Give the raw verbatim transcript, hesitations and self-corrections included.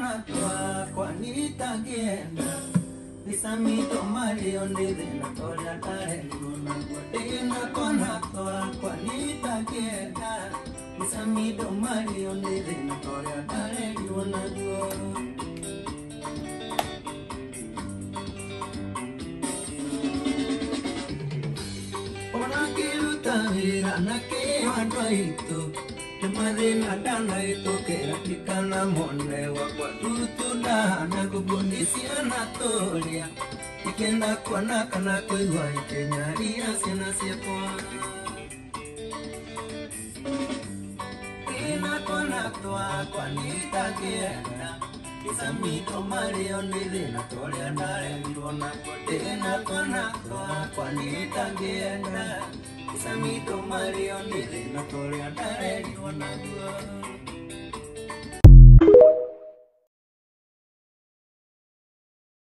kona kwa kwa nitakienda Nisamito Mario ndithina toria ndarenguna Ndina kona kwa kwa nitakienda Nisamito Mario ndithina toria ndarenguna Ona kiruta wira na kiwandwa itu Tumadina dana itu kiratikana mone wakwa tutu dana kubundisia na toria Ikenda kuona kana kuigwa ikenyaria sina siepwa Ina kona kwa kwa nitakienda Nisamito Mario ndithina toria ndarengirwo nakwo Ina kona kwa kwa nitakienda Nisamito Mario ndithina toria ndarengirwo nakwo